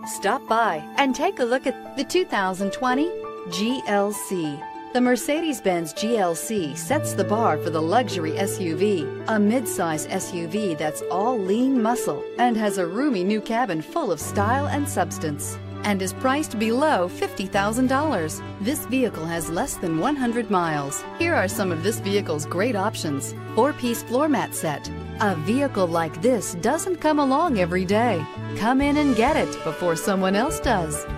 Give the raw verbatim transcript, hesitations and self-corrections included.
Stop by and take a look at the two thousand twenty G L C. The Mercedes-Benz G L C sets the bar for the luxury S U V, a midsize S U V that's all lean muscle and has a roomy new cabin full of style and substance, and is priced below fifty thousand dollars. This vehicle has less than one hundred miles. Here are some of this vehicle's great options: four-piece floor mat set. A vehicle like this doesn't come along every day. Come in and get it before someone else does.